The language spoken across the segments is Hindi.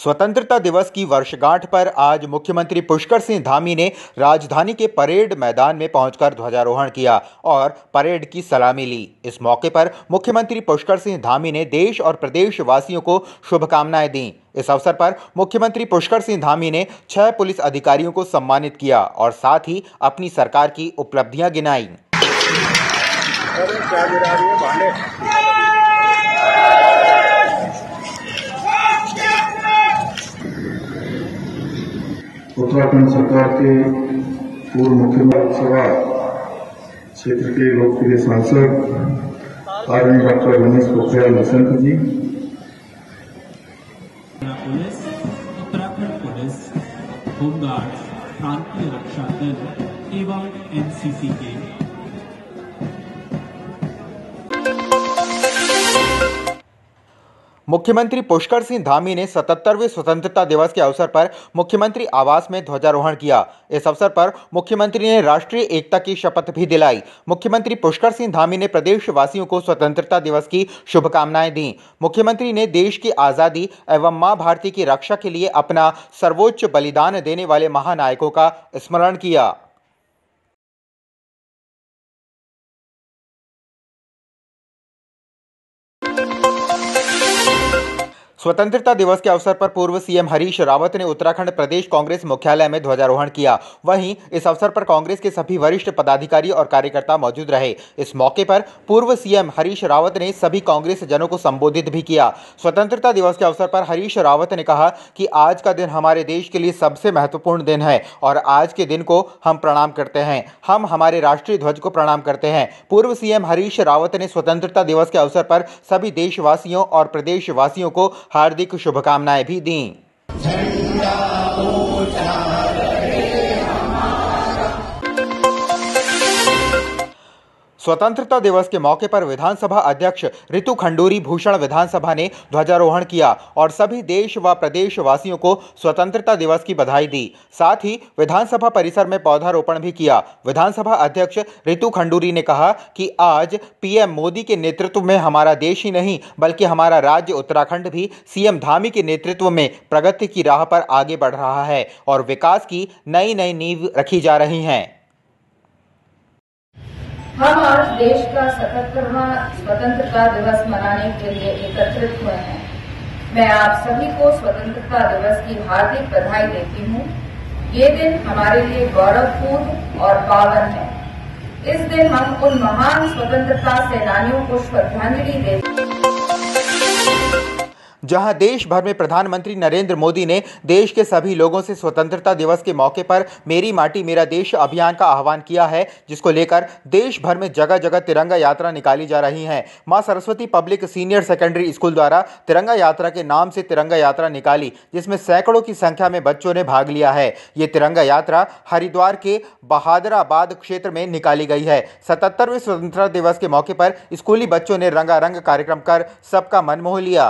स्वतंत्रता दिवस की वर्षगांठ पर आज मुख्यमंत्री पुष्कर सिंह धामी ने राजधानी के परेड मैदान में पहुंचकर ध्वजारोहण किया और परेड की सलामी ली। इस मौके पर मुख्यमंत्री पुष्कर सिंह धामी ने देश और प्रदेश वासियों को शुभकामनाएं दी। इस अवसर पर मुख्यमंत्री पुष्कर सिंह धामी ने 6 पुलिस अधिकारियों को सम्मानित किया और साथ ही अपनी सरकार की उपलब्धियां गिनाई। उत्तराखंड सरकार के पूर्व मुख्यमंत्री लोकसभा क्षेत्र के लोकप्रिय सांसद आदरणीय doctor Ramesh Pokhriyal Nishank ji, police, Uttarakhand police, home guard, प्रांतीय रक्षा दल एवं एनसीसी के मुख्यमंत्री पुष्कर सिंह धामी ने 77वें स्वतंत्रता दिवस के अवसर पर मुख्यमंत्री आवास में ध्वजारोहण किया। इस अवसर पर मुख्यमंत्री ने राष्ट्रीय एकता की शपथ भी दिलाई। मुख्यमंत्री पुष्कर सिंह धामी ने प्रदेशवासियों को स्वतंत्रता दिवस की शुभकामनाएं दी। मुख्यमंत्री ने देश की आज़ादी एवं मां भारती की रक्षा के लिए अपना सर्वोच्च बलिदान देने वाले महानायकों का स्मरण किया। स्वतंत्रता दिवस के अवसर पर पूर्व सीएम हरीश रावत ने उत्तराखंड प्रदेश कांग्रेस मुख्यालय में ध्वजारोहण किया। वहीं इस अवसर पर कांग्रेस के सभी वरिष्ठ पदाधिकारी और कार्यकर्ता मौजूद रहे। इस मौके पर पूर्व सीएम हरीश रावत ने सभी कांग्रेस जनों को संबोधित भी किया। स्वतंत्रता दिवस के अवसर पर हरीश रावत ने कहा कि आज का दिन हमारे देश के लिए सबसे महत्वपूर्ण दिन है और आज के दिन को हम प्रणाम करते हैं। हम हमारे राष्ट्रीय ध्वज को प्रणाम करते हैं। पूर्व सीएम हरीश रावत ने स्वतंत्रता दिवस के अवसर पर सभी देशवासियों और प्रदेशवासियों को हार्दिक शुभकामनाएं भी दी। स्वतंत्रता दिवस के मौके पर विधानसभा अध्यक्ष ऋतु खंडूरी भूषण विधानसभा ने ध्वजारोहण किया और सभी देश व प्रदेशवासियों को स्वतंत्रता दिवस की बधाई दी। साथ ही विधानसभा परिसर में पौधारोपण भी किया। विधानसभा अध्यक्ष ऋतु खंडूरी ने कहा कि आज पीएम मोदी के नेतृत्व में हमारा देश ही नहीं बल्कि हमारा राज्य उत्तराखंड भी सीएम धामी के नेतृत्व में प्रगति की राह पर आगे बढ़ रहा है और विकास की नई नई नींव रखी जा रही हैं। हम आज देश का 77वां स्वतंत्रता दिवस मनाने के लिए एकत्रित हुए हैं। मैं आप सभी को स्वतंत्रता दिवस की हार्दिक बधाई देती हूँ। ये दिन हमारे लिए गौरवपूर्ण और पावन है। इस दिन हम उन महान स्वतंत्रता सेनानियों को श्रद्धांजलि देते हैं। जहां देश भर में प्रधानमंत्री नरेंद्र मोदी ने देश के सभी लोगों से स्वतंत्रता दिवस के मौके पर मेरी माटी मेरा देश अभियान का आह्वान किया है, जिसको लेकर देश भर में जगह जगह तिरंगा यात्रा निकाली जा रही है। Maa Saraswati Public Senior Secondary School द्वारा तिरंगा यात्रा के नाम से तिरंगा यात्रा निकाली, जिसमें सैकड़ों की संख्या में बच्चों ने भाग लिया है। ये तिरंगा यात्रा हरिद्वार के बहादुराबाद क्षेत्र में निकाली गई है। 77वें स्वतंत्रता दिवस के मौके पर स्कूली बच्चों ने रंगारंग कार्यक्रम कर सबका मन मोह लिया।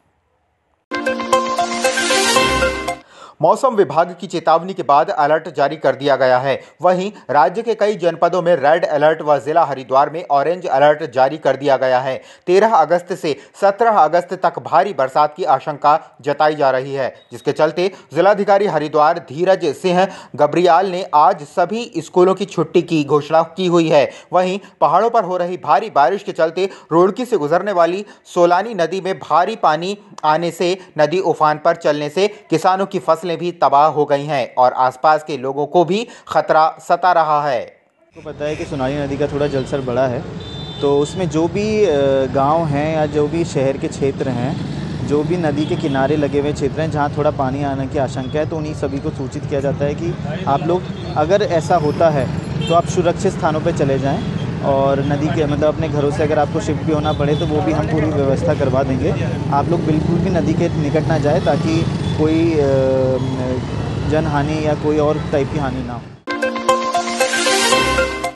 मौसम विभाग की चेतावनी के बाद अलर्ट जारी कर दिया गया है। वहीं राज्य के कई जनपदों में रेड अलर्ट व जिला हरिद्वार में ऑरेंज अलर्ट जारी कर दिया गया है। 13 अगस्त से 17 अगस्त तक भारी बरसात की आशंका जताई जा रही है, जिसके चलते जिलाधिकारी हरिद्वार धीरज सिंह गब्रियाल ने आज सभी स्कूलों की छुट्टी की घोषणा की हुई है। वहीं पहाड़ों पर हो रही भारी बारिश के चलते रुड़की से गुजरने वाली सोलानी नदी में भारी पानी आने से नदी उफान पर चलने से किसानों की फसलें भी तबाह हो गई हैं और आसपास के लोगों को भी खतरा सता रहा है। आपको पता है कि सोनाली नदी का थोड़ा जलस्तर बढ़ा है, तो उसमें जो भी गांव हैं या जो भी शहर के क्षेत्र हैं, जो भी नदी के किनारे लगे हुए क्षेत्र हैं जहां थोड़ा पानी आने की आशंका है, तो उन्हीं सभी को सूचित किया जाता है कि आप लोग अगर ऐसा होता है तो आप सुरक्षित स्थानों पर चले जाएँ और नदी के मतलब अपने घरों से अगर आपको शिफ्ट भी होना पड़े तो वो भी हम पूरी व्यवस्था करवा देंगे। आप लोग बिल्कुल भी नदी के निकट ना जाए ताकि कोई जनहानि या कोई और टाइप की हानि ना हो।